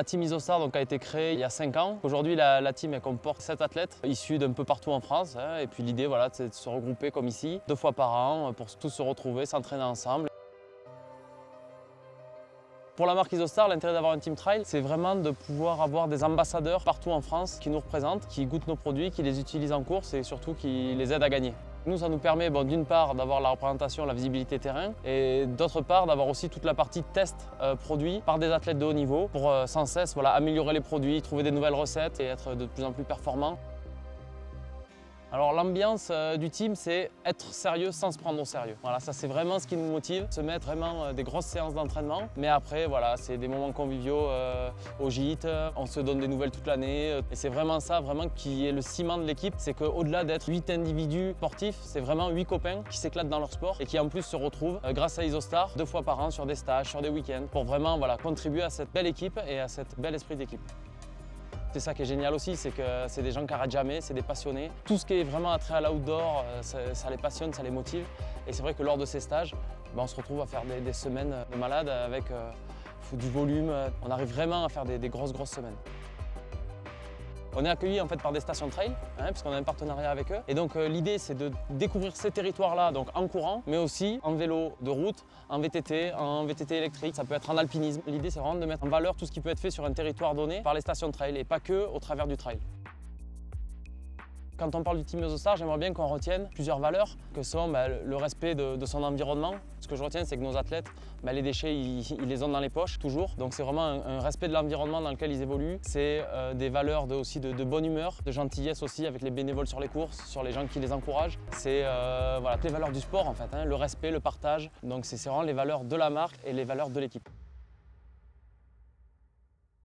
La team Isostar donc, a été créée il y a 5 ans. Aujourd'hui, la team elle comporte 7 athlètes issus d'un peu partout en France. Et puis l'idée, voilà, c'est de se regrouper comme ici, 2 fois par an, pour tous se retrouver, s'entraîner ensemble. Pour la marque Isostar, l'intérêt d'avoir un team trail, c'est vraiment de pouvoir avoir des ambassadeurs partout en France qui nous représentent, qui goûtent nos produits, qui les utilisent en course et surtout qui les aident à gagner. Nous, ça nous permet d'une part d'avoir la représentation, la visibilité terrain et d'autre part d'avoir aussi toute la partie test produit par des athlètes de haut niveau pour sans cesse améliorer les produits, trouver des nouvelles recettes et être de plus en plus performants. Alors l'ambiance du team, c'est être sérieux sans se prendre au sérieux. Voilà, ça c'est vraiment ce qui nous motive, se mettre vraiment des grosses séances d'entraînement. Mais après, voilà, c'est des moments conviviaux au gîte, on se donne des nouvelles toute l'année. Et c'est vraiment ça, vraiment qui est le ciment de l'équipe, c'est qu'au-delà d'être 8 individus sportifs, c'est vraiment 8 copains qui s'éclatent dans leur sport et qui en plus se retrouvent grâce à Isostar 2 fois par an sur des stages, sur des week-ends, pour vraiment contribuer à cette belle équipe et à cet bel esprit d'équipe. C'est ça qui est génial aussi, c'est que c'est des gens qui n'arrêtent jamais, c'est des passionnés. Tout ce qui est vraiment attrait à l'outdoor, ça les passionne, ça les motive. Et c'est vrai que lors de ces stages, on se retrouve à faire des semaines de malades avec du volume. On arrive vraiment à faire des grosses semaines. On est accueillis en fait par des stations trail, puisqu'on a un partenariat avec eux. Et donc l'idée c'est de découvrir ces territoires-là en courant, mais aussi en vélo de route, en VTT électrique, ça peut être en alpinisme. L'idée c'est vraiment de mettre en valeur tout ce qui peut être fait sur un territoire donné par les stations trail et pas que au travers du trail. Quand on parle du team Isostar, j'aimerais bien qu'on retienne plusieurs valeurs que sont le respect de son environnement. Ce que je retiens, c'est que nos athlètes, les déchets, ils les ont dans les poches, toujours. Donc c'est vraiment un respect de l'environnement dans lequel ils évoluent. C'est des valeurs aussi de bonne humeur, de gentillesse aussi avec les bénévoles sur les courses, sur les gens qui les encouragent. C'est toutes les valeurs du sport en fait, le respect, le partage. Donc c'est vraiment les valeurs de la marque et les valeurs de l'équipe.